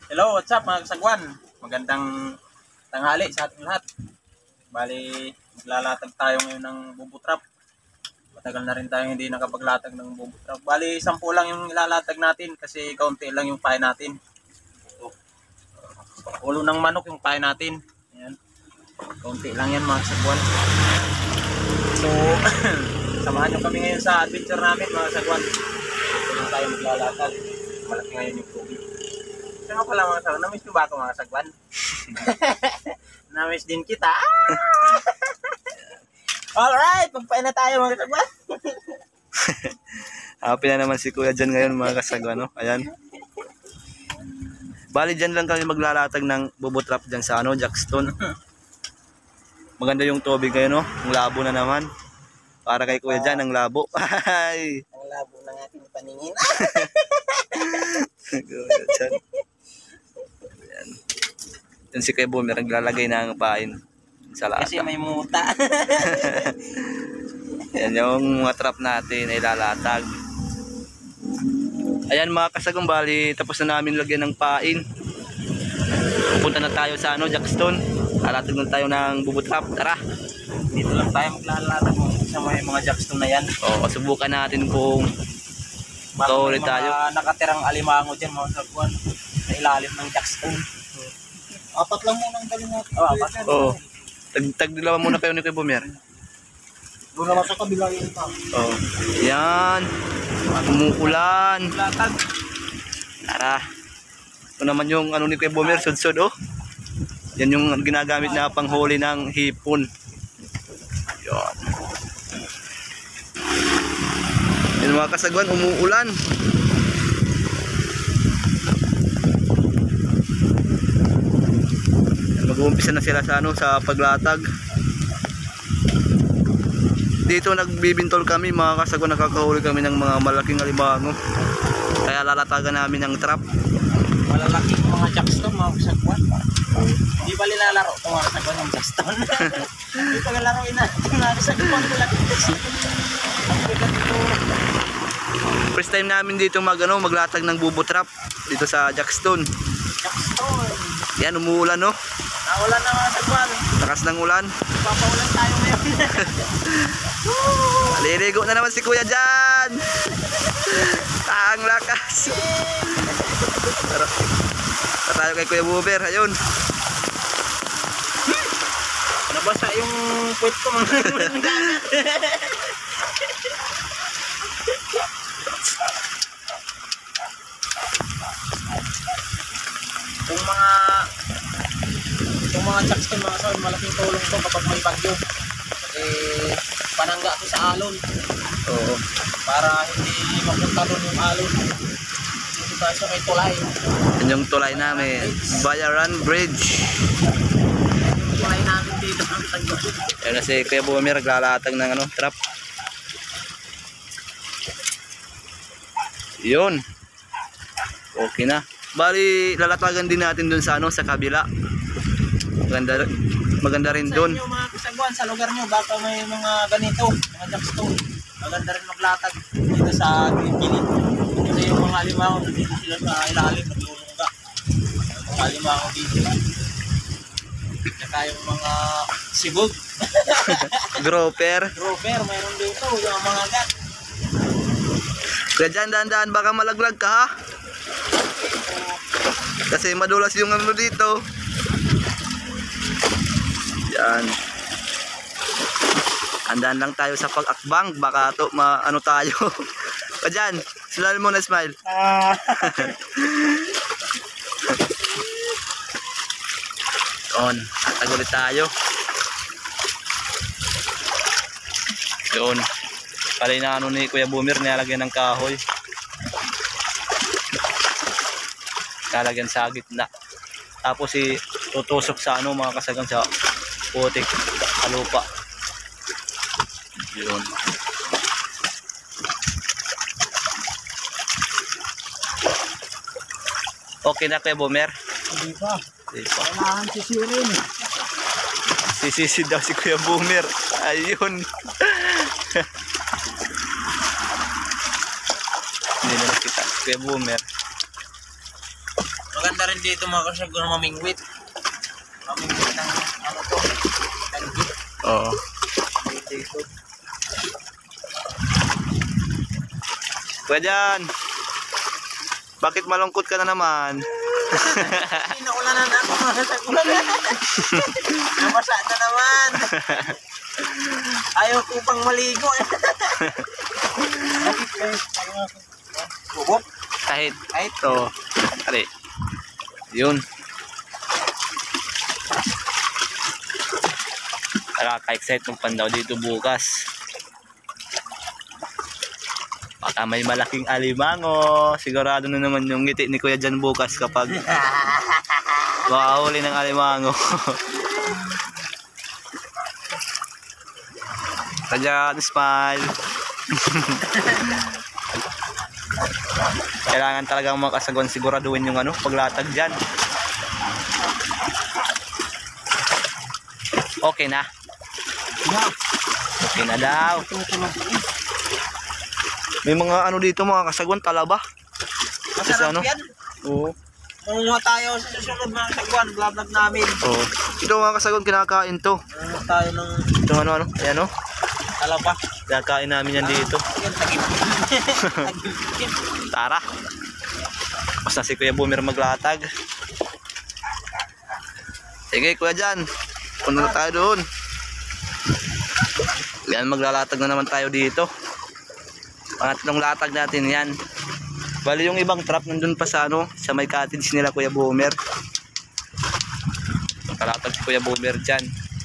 Hello, what's up mga kasagwan? Magandang tanghali sa ating lahat. Bali, maglalatag tayo ngayon ng bubutrap. Matagal na rin tayong hindi nakapaglatag ng bubutrap. Bali, 10 lang yung ilalatag natin kasi kaunti lang yung pain natin. Ulo ng manok yung pain natin. Ayan. Kaunti lang yan mga kasagwan. So, samahan nyo kami ngayon sa adventure namin mga kasagwan. Ito tayo maglalatag. Malaki ngayon yung tubig. Kaya pala mga kasagwan, namiss nyo ba ako mga kasagwan? Namiss din kita. Alright, pagpain na tayo mga kasagwan. Happy na naman si Kuya dyan ngayon mga kasagwan, no? Ayan. Bali dyan lang kami maglalatag ng bubutrap dyan sa Jackstone. Maganda yung tubig ngayon, no? Ang labo na naman. Para kay Kuya dyan, ang labo. Ay! Ang labo ng ating paningin. Kuya dyan. Ayan. Yan si Kuya Boomer, naglalagay ng pain sa lata. Kasi may muta. Yan yung mga trap natin ay lalatag. Ayan mga kasagong, bali tapos na namin lagyan ng pain. Pupunta na tayo sa Jackstone. Lalatag na tayo ng bubutrap. Tara. Dito lang tayo maglalatag sa mga Jackstone na yan. O, subukan natin kung matuloy tayo. Mga nakatirang alimango dyan mga kasagwan sa ilalim ng Jackstone. Apat lang muna ang dali natin. Apat. Oo. Tagdilawan muna kayo ni Kuya Boomer. Doon naman sa kabila yung tao. Oo. Yan. Umuulan. Latag. Tara. Ito naman yung ni Kuya Boomer, sud-sud, oh. Yan yung ginagamit na panghuli ng hipon. Yan. Yan mga kasagwan, umuulan. Mag-uumpisa na sila sa sa paglatag. Dito nagbibintol kami mga kasagwan, nakakahuli kami ng mga malaking alimango. Kaya lalatagan namin ng trap. Malalaking mga Jackstone mga kasagwan. Di ba nilalaro ito mga kasagwan ng Jackstone? Di pa laruin natin mga kasagwan. First time namin dito maglatag ng bubutrap dito sa Jackstone. Jackstone. Yan, umuulan, no? Naulan na mga kasagwan. Lakas ng ulan. Papaulan tayo ngayon. Maliligo na naman si Kuya dyan. Ang lakas. Tara tayo kay Kuya Boomer. Ayun. Nabasa yung puwet ko mga gagat. Itong mga Jackstone mga kasagwan, malaking tulong to kapag may bagyo. Kasi panangga to sa alon. Oo. Para hindi mapunta doon yung alon. Dito tayo sa may tulay. Yan yung tulay namin. Bayaran Bridge. Yung tulay namin dito ang tagod. Yan na si Kuya Boomer, naglalatag ng trap. Yun. Okay na. Bali, lalatagan din natin dun sa sa kabila. Maganda rin dun. Sa inyo mga kasagwan, sa lugar nyo, baka may mga ganito, mga Jackstone. Maganda rin maglatag dito sa gilid. Kasi yung mga alimango, dito sila sa ilalim, naglulungga. Yung mga alimango dito. Saka yung mga sibog. Grouper. Grouper, mayroon dito, yung mga gat. Kaya dyan, daan-daan, baka malaglag ka, ha? Kasi madulas yung dito. Yan. Andaan lang tayo sa pag-akbang. Baka to, tayo. Pa dyan, sila mo na smile. Yun, tagulit tayo. Yun. Palay na ni Kuya Boomer, nilalagyan ng kahoy. Nilalagyan sa gitna. Tapos tutusok sa mga kasagang sa putik, sa lupa. Yun. Okay na Kuya Boomer? Hindi pa. Hindi pa. Kailangan sisirin. Sisisi daw si Kuya Boomer. Ayun. Hindi na nakita si Kuya Boomer. Maganda rin dito mga kasagwan mamingwit. Mamingwit ng ano to, tanggit. Oo. Dito. Kuya Jan, bakit malungkot ka na naman? Hindi na ulanan ako mga kasagwan. Nabasa na naman. Ayaw ko pang maligo. Bubok? Kahit. Kahit? Oo. Ali. Yun. Nakaka-excite ng pandaw dito bukas. Baka may malaking alimango. Sigurado na naman yung ngiti ni Kuya Jan bukas kapag makahuli ng alimango. Kuya Jan, smile. Kailangan talagang makasagwan siguraduhin yung ano, paglatag dyan. Okay na. Okay na daw. May mga ano dito mga kasagwan, talaba. Masarap ano? Oh. yan. Oo. Mangunguha tayo sa susunod mga kasagwan. Vlog namin. Oo. Ito mga kasagwan, kinakain to. Mangunguha tayo ng Ito ano. Ayan o. talaba. Kinakain namin yan dito. Yan, tagip. Tara. Basta si Kuya Boomer maglatag. Sige Kuya Jan, punta na tayo doon. Yan, maglalatag na naman tayo dito. Pangatlong latag natin yan. Bali yung ibang trap nandun pa sa ano, sa may cottage nila Kuya Boomer. Magkalatag si Kuya Boomer dyan.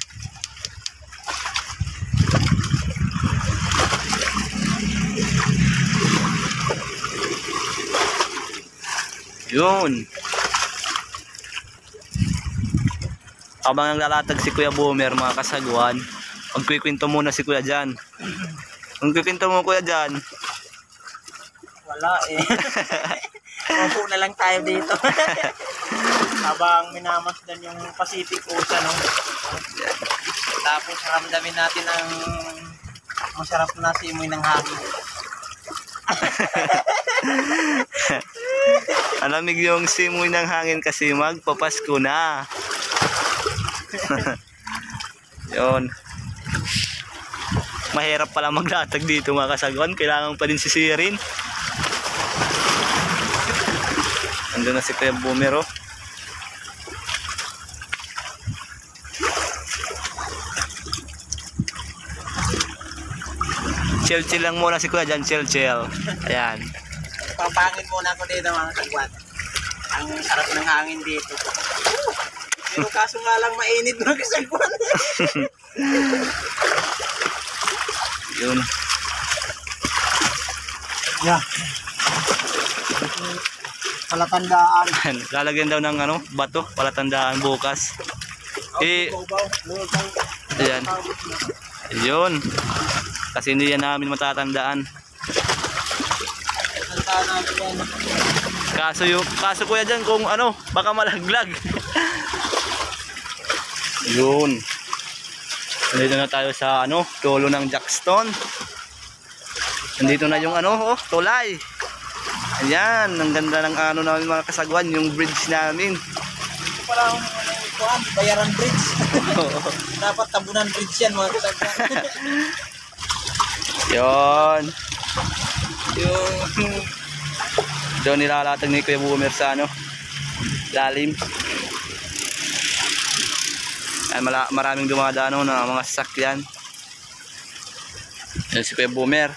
Yun. Habang naglalatag si Kuya Boomer mga kasagwan, magkikwento muna si Kuya Jan. Magkikwento mo Kuya Jan. Wala eh. Mapo na lang tayo dito. Habang minamasdan yung Pacific Ocean. No? Tapos ramdamin natin ang masarap na simoy ng hangin. Alamig yung simoy ng hangin kasi magpapasko na. Yun. Mahirap pala maglatag dito mga kasagwan. Kailangan pa din sisirin. Andun na si Kuya Boomer oh. Chill lang muna si Kuya Jan, chill. Ayan. Papangin muna ako dito mga kasagwan. Ang sarap ng hangin dito. Pero kaso nga lang mainit mga kasagwan. Yun. Yeah. Palatandaan. Lalagyan daw ng ano, bato, palatandaan bukas. Ayan. Yun. Kasi hindi yan namin matatandaan. Kaso Kuya Jan kung ano, baka malaglag. Yun. Nandito na tayo sa ano, tulo ng Jackstone. Nandito na yung ano, oh, tulay. Ayan, ang ganda ng ano namin mga kasagwan, yung bridge namin. Ito pala ang Bayaran Bridge. Dapat Tabunan Bridge yan mga kasagwan. Yun. Yung Doon nilalatag ni Kuya Boomer sa ano, lalim. Ay, maraming dumadaan na mga sasakyan. Yan si Kuya Boomer.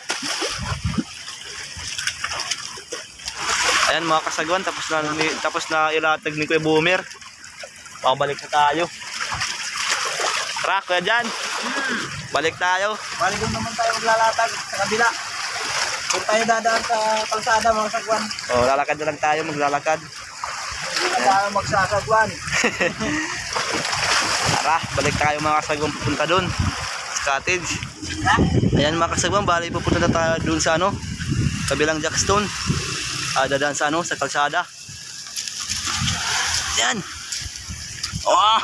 Ayan mga kasagwan, tapos na ilatag ni Kuya Boomer. Pabalik na tayo. Tara Kuya Jan, balik tayo. balik naman tayo maglalatag sa kabila. Kung tayo dadaan sa kalsada mga kasagwan. Oh, lalakad na lang tayo, maglalakad. Hindi na tayo magsasagwan. Tara, balik tayo mga kasagwan, pupunta doon sa cottage. Ayan mga kasagwan, bali pupunta na tayo doon sa ano, kabilang Jackstone. Dadaan sa ano, sa kalsada. Ayan. Oh.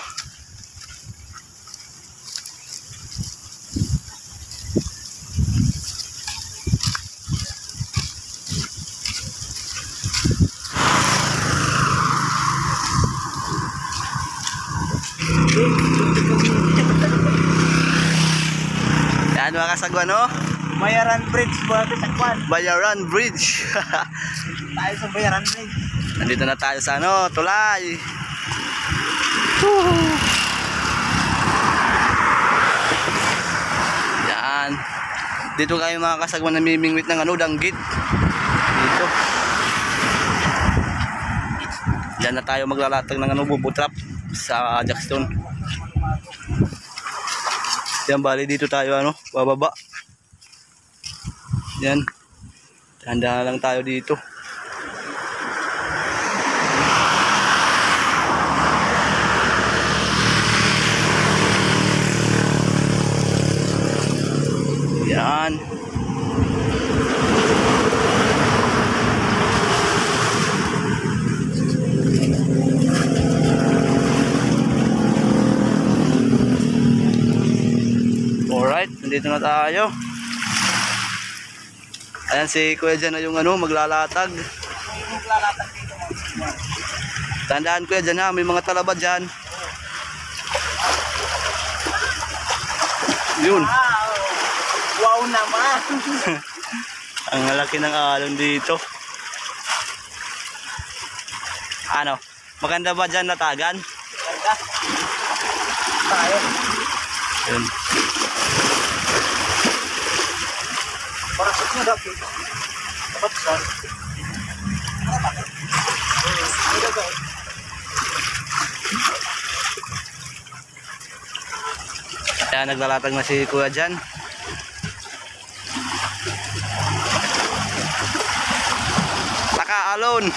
mga kasagwan, oh. Bayaran Bridge ba Kasagwan? Bayaran Bridge. Tayo sa Bayaran Bridge. Nandito na tayo sa ano, tulay. Yan. Dito kayo mga kasagwan namimingwit ng ano, danggit. Dito. Yan na tayo maglalatag ng ano, bubutrap sa Jackstone. Yan, bali dito tayo ano, bababa. Yan. Tanda lang tayo dito. Yan. Alright, nandito na tayo. Ayan si Kuya dyan na yung ano, maglalatag. Maglalatag dito mga kasagwan. Tandaan Kuya dyan ha, may mga talaba dyan. Yun. Wow naman. Ang laki ng alon dito. Ano, maganda ba dyan latagan? Ganda. Tayo. Yun. Parasok na dati. Dapat saan? Kaya naglalatag na si Kuya dyan. Alon.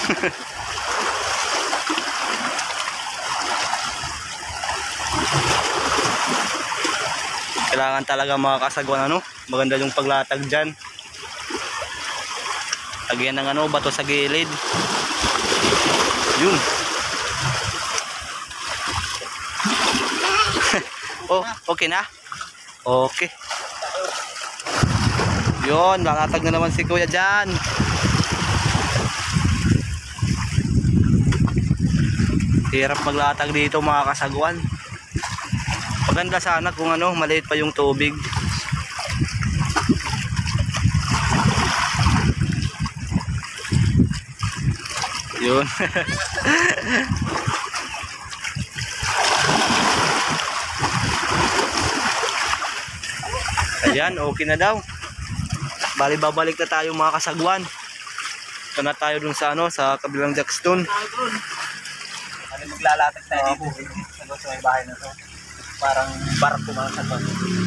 Kailangan talaga mga kasagwan ano, maganda yung paglatag dyan. Lagyan ng ano, bato sa gilid. Yun. Oh, okay na? Okay. Yun, lalatag na naman si Kuya dyan. Hirap maglatag dito mga kasagwan. Maganda sana kung ano, maliit pa yung tubig. Yun. Ayan, okay na daw. Bali babalik na tayo mga kasagwan. Ito na tayo dun sa ano, sa kabilang Jackstone. Ano maglalatag tayo dito sa may bahay na to. Parang barko mga kasagwan.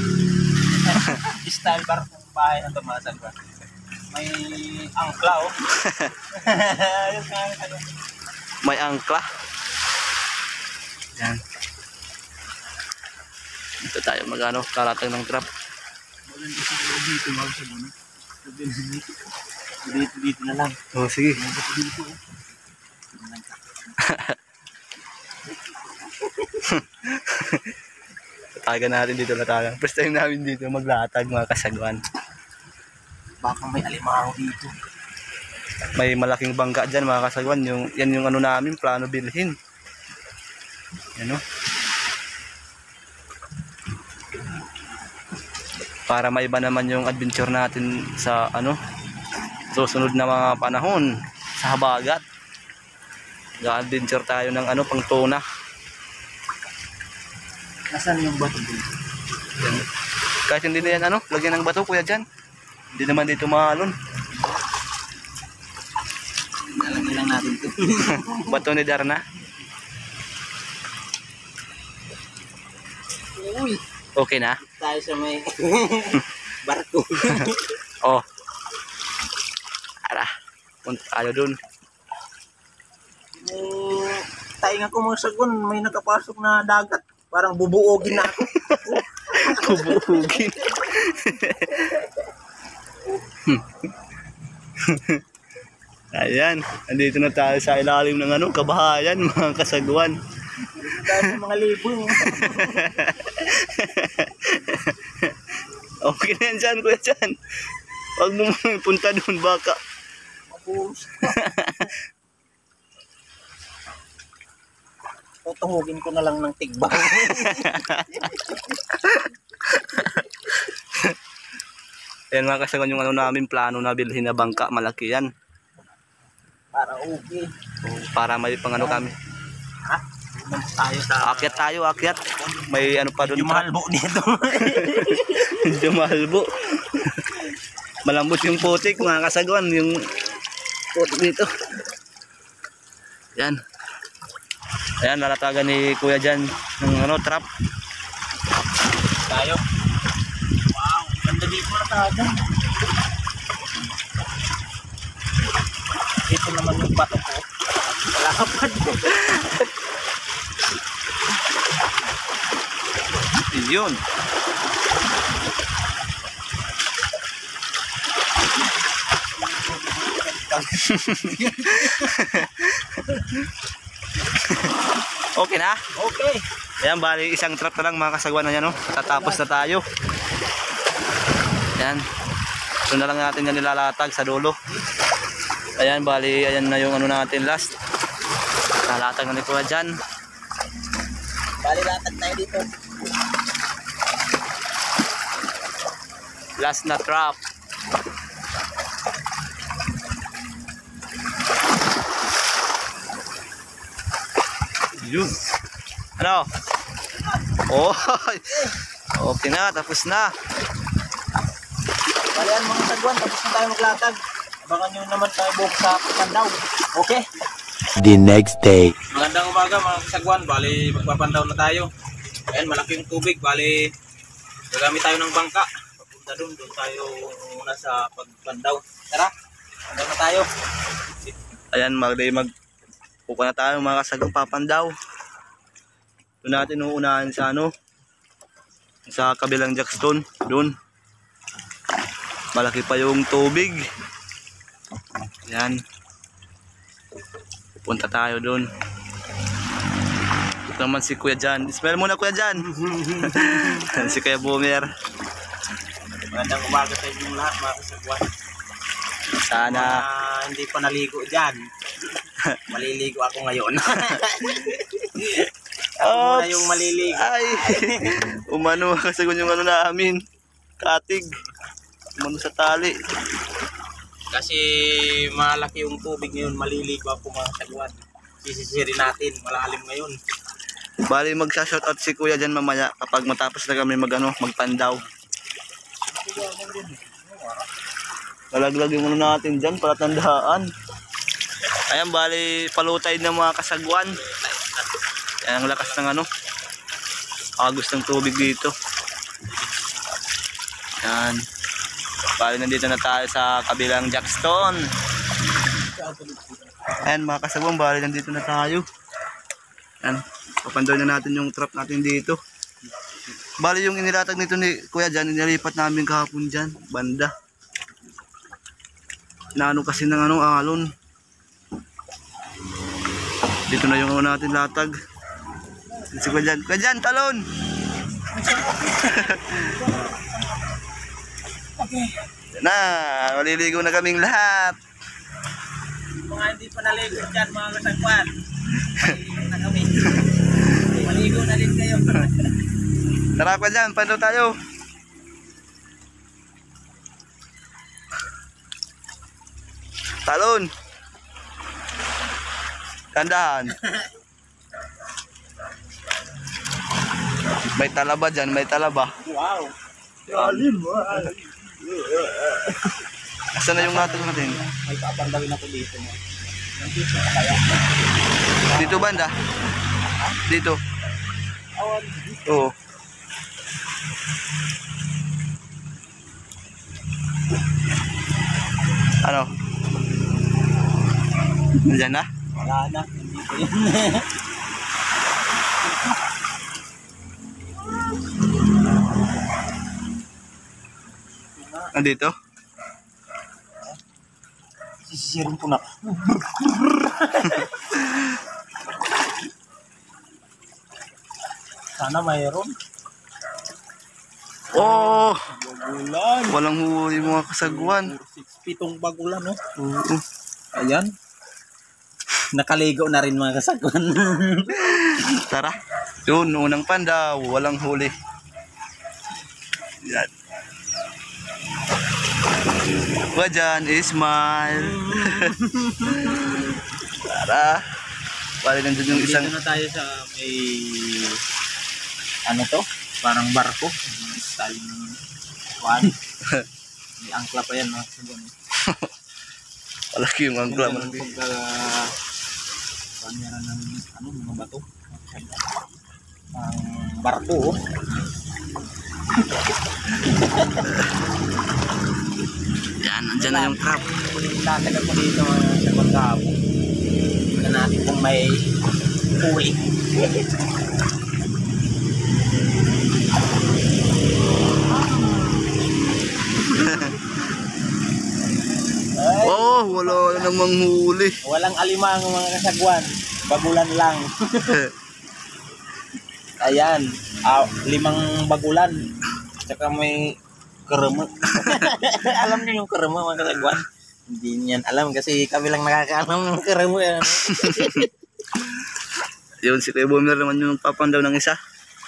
Style barko ng bahay na to mga kasagwan. May angkla oh. Ayun nga ano. May angkla. Yan. Dito tayo magano, kalatag ng trap. Maganda siguro dito mga kasagwan. Dito na lang. Oh, sige. Dito. Tagan natin dito na tayo. First time namin dito maglatag mga kasagwan. Baka may alimango dito. May malaking bangka dyan mga kasagwan. Yan yung ano namin, plano bilhin. Yan o. Para maiba naman yung adventure natin sa ano, susunod na mga panahon sa habagat. Ga-adventure tayo ng ano, pang tuna. Nasaan yung bato dito? Yan. Kahit hindi na yan ano, lagyan ng bato kuya dyan. Hindi naman dito maalon. Nalagyan lang natin ito. Bato ni Darna. Uy! Okay na? Tayo sa may barko. Oh. Ara. Punta tayo dun. Tainga ko mga sagon, may nakapasok na dagat. Parang bubuogin na ako. Kubuhugin. Ayan, andito na tayo sa ilalim ng ano, kabahayan mga kasagwan. Dahil mga libo. Okay na yan dyan, kuya dyan. Huwag mo punta doon baka. Mabus. Tutuhugin ko na lang ng tigbang. Ayan mga kasagwan yung ano namin, plano na bilhin na bangka, malaki yan. Para okay. Para may pang ano kami. Ha? Tayo sa... Akyat. May ano pa doon. Yung mahalbo nito. Medyo mahalbo. Malambot yung putik mga kasagwan, yung putik dito. Yan. Ayan, lalatagan ni Kuya dyan ng ano, trap. Tayo. Wow, ganda dito na tayo. Ito naman yung bato ko. Kalakapad ko. Yun. Okay na? Okay. Ayan, bali isang trap na lang mga kasagwan na yan, no? Tatapos na tayo. Ayan. Ito na lang natin yan nilalatag sa dulo. Ayan, bali, ayan na yung ano natin last. Lalatag na ni Kuya dyan. Bali latag tayo dito. Last na trap. Yun. Ano? Oh, okay na, tapos na. Balian mga sagwan, tapos na tayo maglatag. Abangan nyo naman tayo buhok sa Pandaw. Okay? The next day. Magandang umaga mga kasagwan, bali magpapandaw na tayo. Ayan, malaking tubig, bali gagamit tayo ng bangka. Papunta doon tayo muna sa pagpandaw. Tara, pandaw na tayo. Ayan, pupunta na tayo mga kasagwan, papandaw. Doon natin uunahan sa ano, sa kabilang jackstone, doon. Malaki pa yung tubig. Ayan. Pupunta tayo doon. Ito naman si Kuya Jan. Smell muna Kuya Jan. Si Kuya Boomer. Magandang umaga sa inyong lahat mga kasagwan. Sana Hindi pa naligo dyan. Maliligo ako ngayon. Ako muna yung maliligo. Ay, umano kasagun yung ano namin. Katig. Umano sa tali. Kasi malaki yung tubig ngayon, maliligo ako mga kasagwan. Sisisirin natin, malalim ngayon. Bali magsa-shoutout si Kuya dyan mamaya kapag matapos na kami magpandaw. Nalaglag yung ano natin dyan para tandaan. Ayan, bali palutay ng mga kasagwan. Ayan ang lakas ng ano, agos ng tubig dito. Ayan, bali nandito na tayo sa kabilang jackstone. Ayan mga kasagwan, bali nandito na tayo. Ayan, papandaw na natin yung trap natin dito. Bali yung inilatag nito ni Kuya dyan, inilipat namin kahapon dyan, banda. Naano kasi ng ano, alon. Dito na yung ano natin latag. Si Kuya dyan, talon! Okay. Na, maliligo na kaming lahat. Mga hindi pa naligo dyan mga kasagwan. Maliligo na kami. Maligo na din kayo. Tara Kuya dyan, pando tayo. Talon! Tandaan. May talaba dyan, may talaba. Wow. Lalim mo. Asan na yung latag natin? May papandawin ako dito. Dito banda? Dito. Awan. Oo. Ano? Nandiyan na? Wala na. Nandito yun. Nandito? Sisisirin ko na. Sana mayroon. Oh! Bagulan. Walang huli mga kasagwan. 7 bagulan, no? Oo. Ayan. Nakaligo na rin mga kasagwan. Tara. Yun, unang pandaw. Walang huli. Yan. Kuya Jan, smile. Para. Bali nandun yung isang... Dito na tayo sa may... Ano to? Parang barko. Style ng kuwan. May angkla pa yan mga kasagwan. Malaki yung angkla. Yung pagka... Panyara ng ano, mga bato. Ang barko oh. Yan, nandyan na yung crab. Tatagal ko dito sa pagkahapon. Tignan natin kung may huli. Oh, wala namang huli. Walang alimang mga kasagwan. Bagulan lang. Ayan. 5 bagulan. Tsaka may kerema. Alam niyo yung kerema mga kasagwan? Hindi niyan alam kasi kami lang nakakaalam ng kerema yan. Yun, si Kuya Boomer naman yung papandaw ng isa.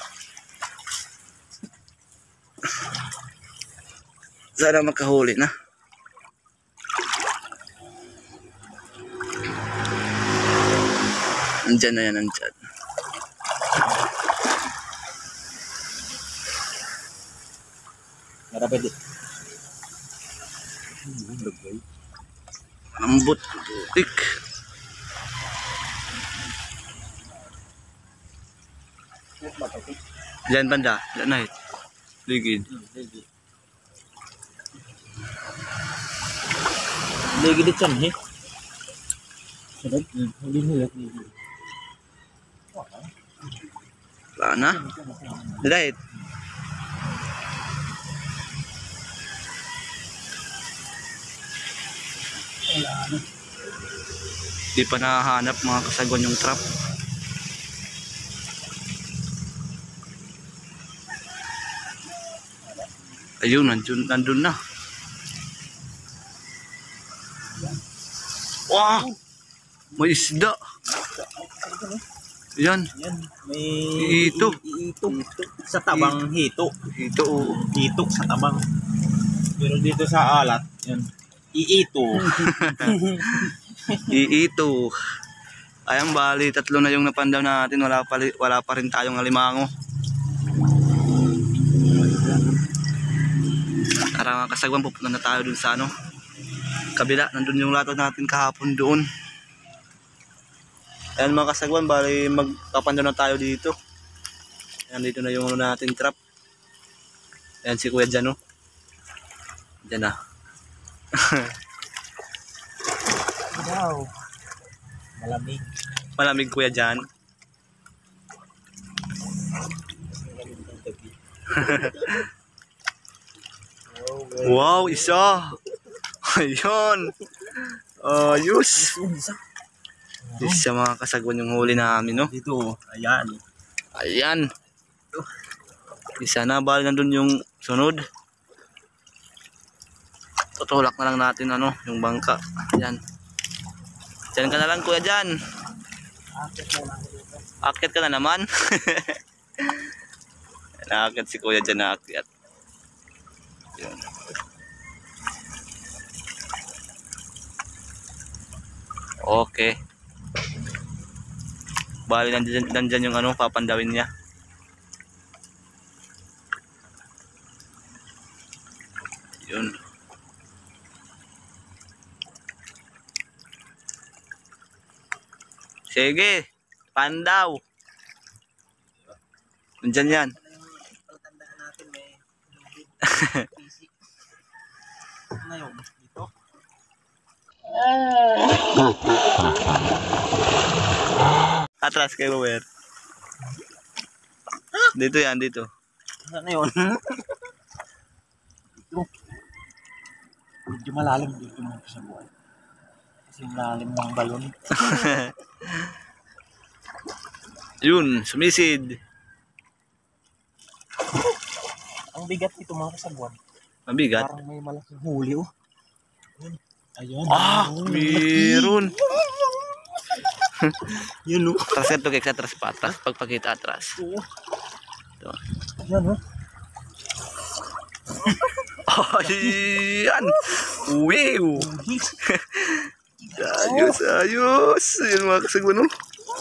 Sana makahuli na. Nandyan na yan, nandyan. Mara pwede. Lambot, putik. Diyan banda, diyan na hit. Ligid. Ligid dito yan eh. Sarap. Hindi nila. Wala na. Dahit. Di pa nahahanap mga kasagwan yung trap. Ayun, nandun na. Wow! May isda. Yan. Yan. May Hito. Hito. Sa tabang hito. Ito. Hito sa tabang. Pero dito sa alat, yan. Iito. Iito. Ayang bali, 3 na yung napandaw natin. Wala pa rin tayong alimango. Tara mga kasagwan, pupunta na tayo dun sa ano. Kabila, nandun yung latag natin kahapon doon. Ayan mga kasagwan, bali magpapandaw na tayo dito. Ayan, dito na yung ano natin trap. Ayan si Kuya Jan, oh. Diyan na. Wow. Malamig. Malamig Kuya Jan. Wow, isa. Ayun. Ayos. Isa mga kasagwan yung huli namin, no? Dito, ayan. Ayan. Isa na, bali nandun yung sunod. Tutulak na lang natin ano, yung bangka. Ayan. Diyan ka na lang Kuya Jan. Akit ka na naman. Nakakit si Kuya Jan na akit. Ayan. Okay. Bali nandyan yung ano, papandawin niya. Yun. Sige, pandaw. Nandyan yan. Tandaan natin may PC. Ngayon, dito. Atras kayo, Wer. Dito yan, dito. Ano yun? Dito. Medyo malalim dito mo sa buhay. Kasi malalim ng balon. Yun, sumisid. Ang bigat nito mga kasagwan. Mabigat. Parang may malaking huli oh. Ayun. Ah, meron. Yun oh. Atras ka to, kaya atras pa. Atras, pagpakita atras. Oo. Ito. Yan oh. Ayan. Wow. Ayos, ayos. Ayan mga kasagwan, no?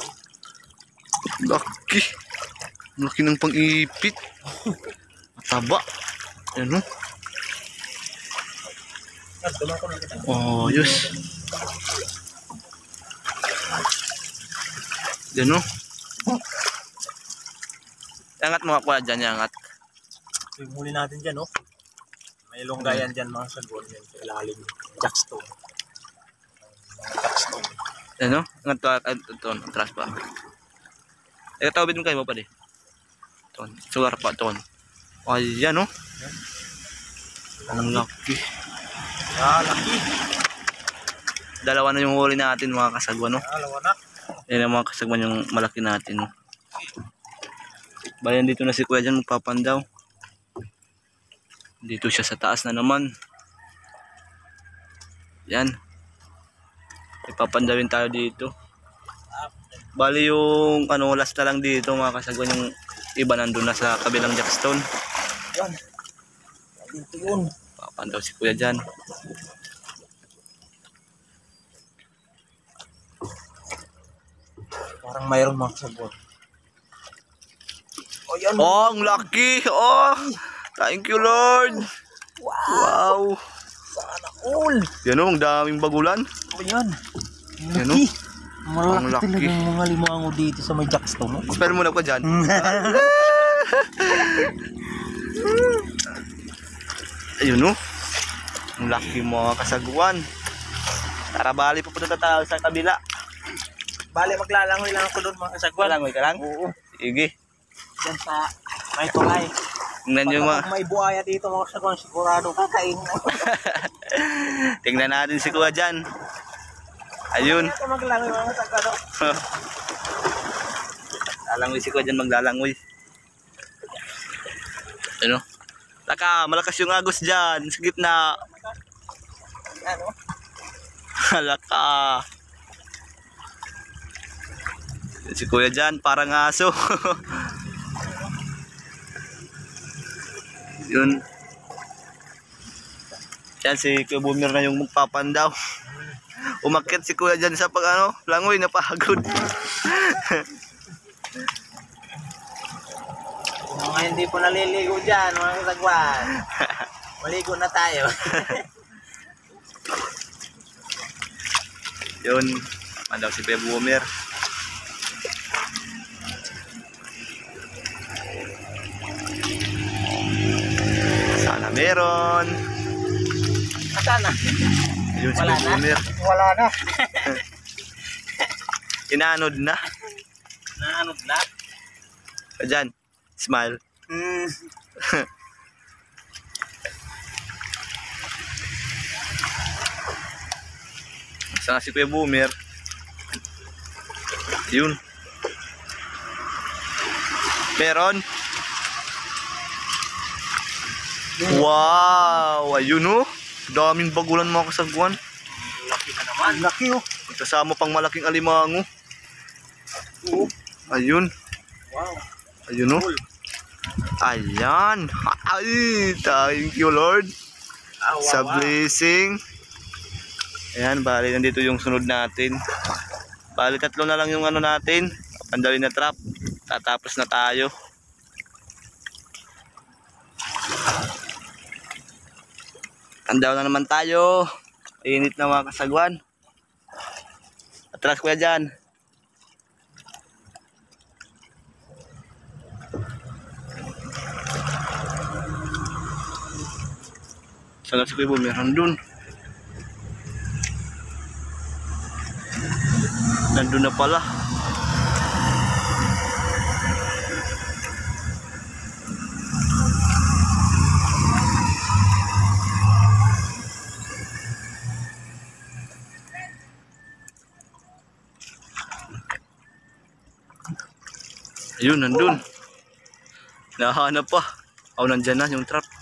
Laki. Laki ng pang-ipit. Mataba. Ayan, no? Oh, ayos. Ayan, no? Angat mga kuya dyan, angat. So, yung huli natin dyan, no? May longgayan dyan mga sagwan yan sa ilalim. Jackstone. Jackstone. Ano? Ito, atras pa. Tawid mo kayo mo pa di. Ito, suwar pa ito. Ayan, no? Ang laki. Laki. Dalawa na yung huli natin mga kasagwan, no? Dalawa na. Yan ang mga kasagwan yung malaki natin, no? Bayan dito na si kuya dyan magpapandaw. Dito siya sa taas na naman. Yan. Ipapandawin tayo dito. Bali yung ano, last na lang dito mga kasagwan, yung iba nandun na sa kabilang jackstone. Yan. Dito yun. Papandaw si kuya dyan. Parang mayroong mga sagwan. Oh, yan. Oh, ang laki! Oh! Thank you, Lord! Wow! Sana all. Yan o, ang daming bagulan. Oh, yan. Yan o. Laki. Ang Malaki laki. talagang mga limango dito sa may jackstone. No? Spell muna ko dyan. Ayun o. Ang laki mga kasagwan. Tara, bali pupunta tayo sa kabila. Bale, maglalangoy lang ako doon mga kasagwan. Langoy ka lang? Oo. Sige. Yan sa may tulay. Tingnan nyo mga. Pag may buhaya dito mga kasagwan, sigurado kakain na. Tingnan natin si kuya dyan. Ayun. Ito maglangoy mga kasagwan. No? Lalangoy si kuya dyan, maglalangoy. Ano? Taka, malakas yung agos dyan. Sa gitna. Ano? Halaka. Si kuya dyan, parang aso. Yun. Yan, si Kuya Boomer na yung magpapandaw. Umakyat si kuya dyan sa pag ano, langoy, napagod. Kung mga hindi po naliligo dyan mga kasagwan, maligo na tayo. Yun, pandaw si Kuya Boomer. Sana meron. Sana? Yun si Wala Kuya na? Boomer. Wala na. Inanod na. Naanod na? Dyan, smile. Sana si Kuya Boomer. Yun. Meron. Wow! Ayun oh. Daming bagulan mga kasagwan. Laki na naman. Laki oh. Kasama pang malaking alimango. Oo. Ayun. Wow. Ayun oh. Ayan. Ay, thank you Lord. Sa blessing. Ayan, bali nandito yung sunod natin. Bali tatlo na lang yung ano natin. Pandawin na trap. Tatapos na tayo. Andaw na naman tayo. Init na mga kasagwan. Atras kuya dyan. Sana si Kuya Boomer nandun. Nandun na pala. Ayun, nandun. Nahanap pa. Oh, nandyan na yung trap.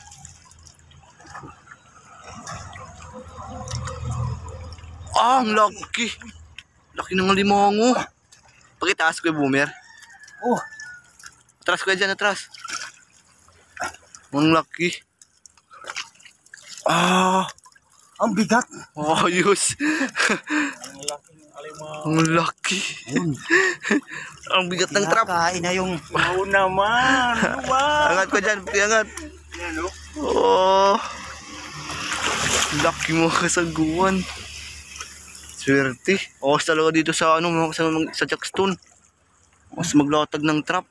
Ah, ang laki. Laki ng limongo. Pakitaas ko yung Boomer. Oh. Atras ko dyan, atras. Ang laki. Ah, Ang bigat. ayos. Ang laki ng alimango. Ang laki. Ang bigat ng trap. Kinakain na yung... Wow naman. Wow. Angat ko dyan, angat. Yan o. Oh. Laki mo kasaguan. Swerte. Oras talaga dito sa ano, sa Jackstone. Mas maglatag ng trap.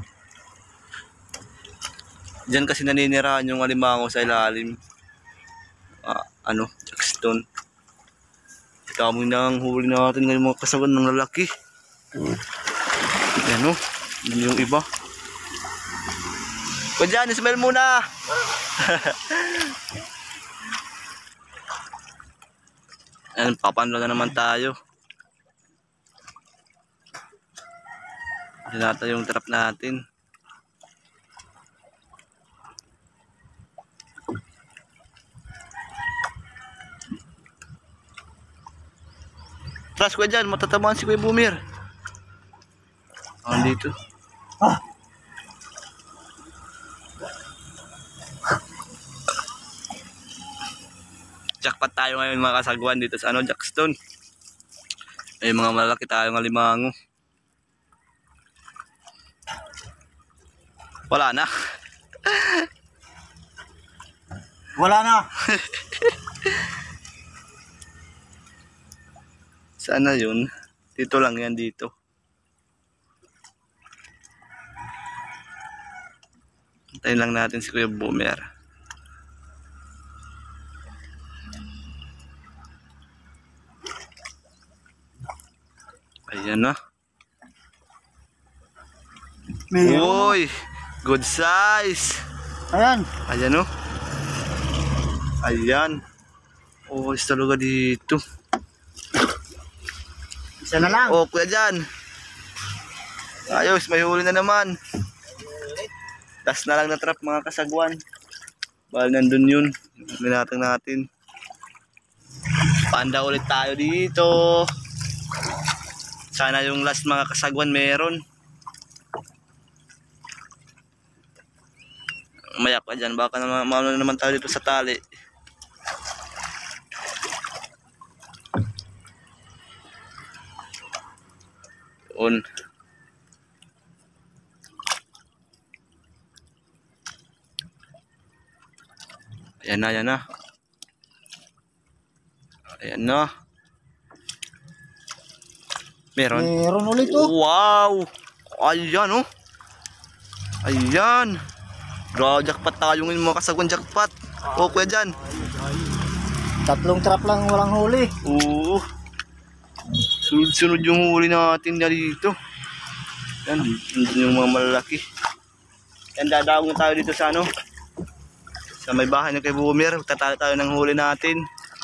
Diyan kasi naninirahan yung alimango sa ilalim. Jackstone. Dami nang huli natin ng mga kasaguan ng lalaki. Yan o. Yan yung iba. O dyan, smell muna. Ayan, papanlo na naman tayo. Dinata yung trap natin. Tras ko dyan, matatamaan si Kuya Bumir. Dito. Jackpot tayo ngayon mga kasagwan dito sa Jackstone. May mga malaki tayong alimango. Wala na. Wala na. Sana yun. Dito lang yan dito. Antayin lang natin si Kuya Boomer. Ayan na. Uy! Good size! Ayan. Ayan o. Ayan. Oh, is talaga dito. Isa na lang. Oh, kuya dyan. Ayos, may huli na naman. Last na lang na trap mga kasagwan. Bahal nandun yun. Minatang natin. Panda ulit tayo dito. Sana yung last mga kasagwan meron. Mayak ka dyan. Baka naman naman tayo dito sa tali. On. Ayan na, ayan na. Ayan na. Meron. Meron ulit oh. Wow! Ayan oh. Ayan. Jackpot tayo ngayon mga kasagwan, jackpot. Oh, kuya dyan. Tatlong trap lang walang huli. Oo. Sunod-sunod yung huli natin na dito. Yan, yung mga malalaki. Yan, dadawang tayo dito sa sa may bahay ng kay Boomer. Tatalo tayo ng huli natin.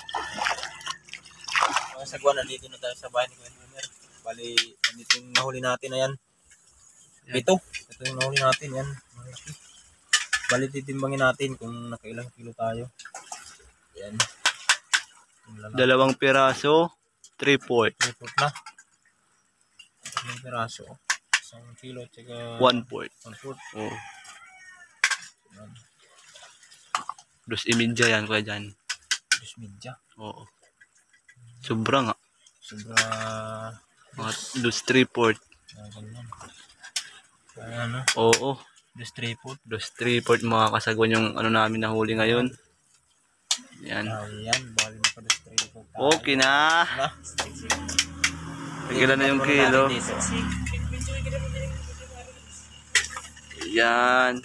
Mga sagwan, nandito na tayo sa bahay ni Kuya Boomer. Bali, nandito yung nahuli natin na yan. Ito yung nahuli natin yan. Malaki. Bali, titimbangin natin kung nakailang kilo tayo. Yan. 2 piraso, 3/4. Report na. Tatlong piraso. 1 kilo tsaka 1/4. 1/4. Oh. 2.5 yan kuya dyan. 2.5. Oo. Sobra nga. Sobra. Mga 2.3/4. Ganyan. Kaya ano? Oo. 2.3/4. 2.3/4 mga kasagwan yung namin nahuli ngayon. Yan. Ayan, bali na pa 2.3/4 tayo. Okay na. Tigilan na yung kilo. Yan.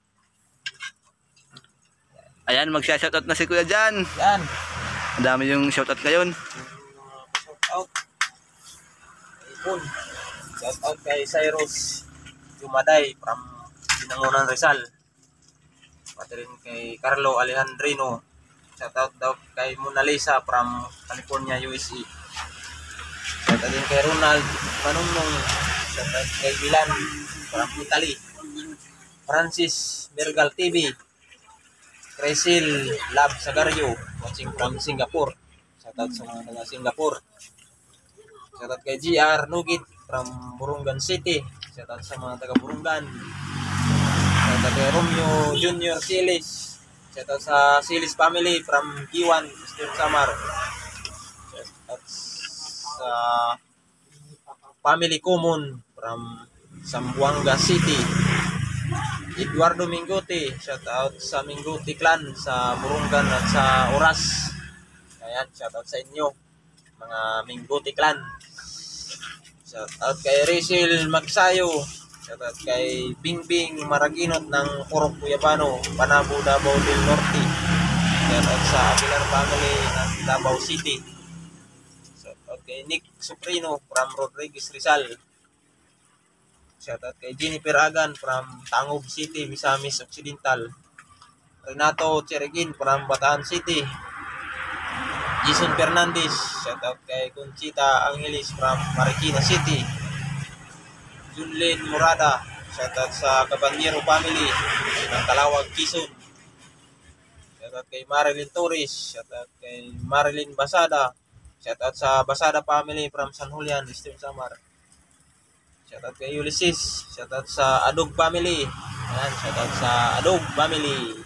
Ayan, magsha-shoutout na si Kuya dyan. Yan. Ang dami yung shoutout ngayon. Shoutout. Ipon. Shoutout kay Cyrus Jumaday from Binangonan Rizal. Pati rin kay Carlo Alejandrino. Shoutout daw kay Mona Lisa from California, USA. Shoutout din kay Ronald Manunong. Shoutout kay Bilan from Italy. Francis Bergal TV. Crecil Lab Sagario, watching from Singapore. Shoutout sa mga taga Singapore. Shoutout kay GR Nugit from Burungan City. Shoutout sa mga taga Burungan. Shoutout kay Romeo Junior Silis. Shout out sa Silis family from Kiwan, Eastern Samar. Shout out sa family Common from Zamboanga City. Eduardo Mingote, shout out sa Mingote clan sa Burungan at sa Oras. Ayan, shout out sa inyo mga Mingote clan. Shout out kay Rachel Magsayo. Shout out kay Bingbing Maraginot ng Purok Cuyabano, Panabo, Davao del Norte. Shout out sa Aguilar family ng Davao City. Shout out kay Nick Suprino from Rodriguez Rizal. Shout out kay Jennifer Agan from Tangob City, Misamis Occidental. Renato Cheregin from Bataan City. Jason Fernandez. Shout out kay Conchita Angelis from Marikina City. Junlin Murada, shoutout sa Caballero family ng Talawag, Quezon. Shoutout kay Marilyn Torres, shoutout kay Marilyn Basada, shoutout sa Basada family from San Julian, Eastern Samar. Shoutout kay Ulysses, shoutout sa Adog family. Ayan, shoutout sa Adog family.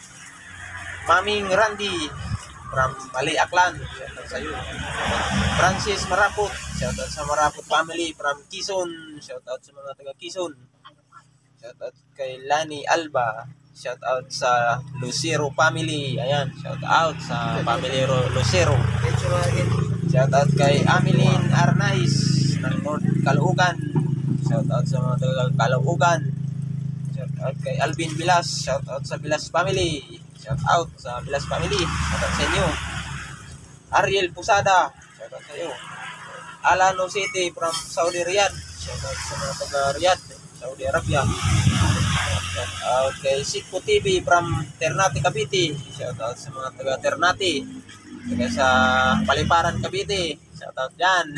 Maming Randy from Bali Aklan, shoutout sa iyo. Francis Maraput, shoutout sa Maraput family from Quezon, shoutout sa mga taga Quezon. Shoutout kay Lani Alba, shoutout sa Lucero family. Ayan, shoutout sa family Lucero. Shoutout kay Ameline Arnaiz ng North Caloocan, shoutout sa mga taga Caloocan. Shoutout kay Alvin Bilas, shoutout sa Bilas family. Shoutout sa Bilas family, shoutout sa inyo. Ariel Pusada, shoutout sa iyo. Alano City from Saudi Riyadh, shoutout sa mga taga Riyadh, Saudi Arabia. Shoutout kay Sikpo TV from Ternate, Cavite, shoutout sa mga taga Ternate, taga sa Paliparan, Cavite, shoutout dyan.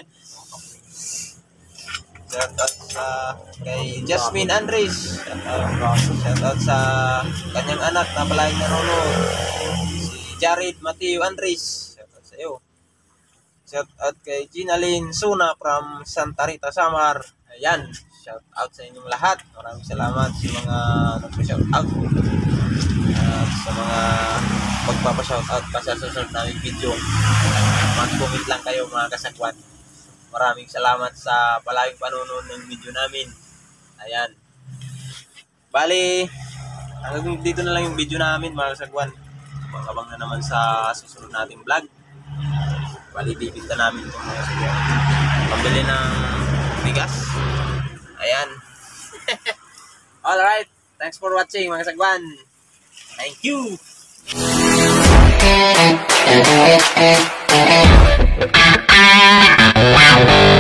Shoutout sa kay Jasmine Andres, shoutout sa kanyang anak na palaging nanonood, si Jared Matthew Andres, shoutout sa iyo. Shoutout kay Ginalyn Suna from Santa Rita, Samar. Ayan, shoutout sa inyong lahat. Maraming salamat sa mga nagpa-shoutout at sa mga magpapa-shoutout pa sa susunod naming video. Mag-comment lang kayo mga kasagwan. Maraming salamat sa palaging panonood ng video namin. Ayan. Bali, hanggang dito na lang yung video namin mga kasagwan. Abang na naman sa susunod nating vlog. Bali, bibigta namin itong mga kasagwan. Pambili ng bigas. Ayan. Alright. Thanks for watching mga kasagwan. Thank you. Wow.